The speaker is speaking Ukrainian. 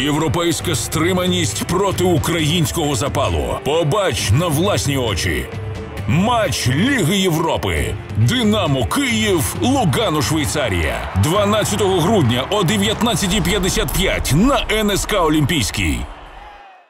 Європейська стриманість проти українського запалу. Побач на власні очі. Матч Ліги Європи. Динамо Київ, Лугано, Швейцарія. 12 грудня о 19:55 на НСК Олімпійський.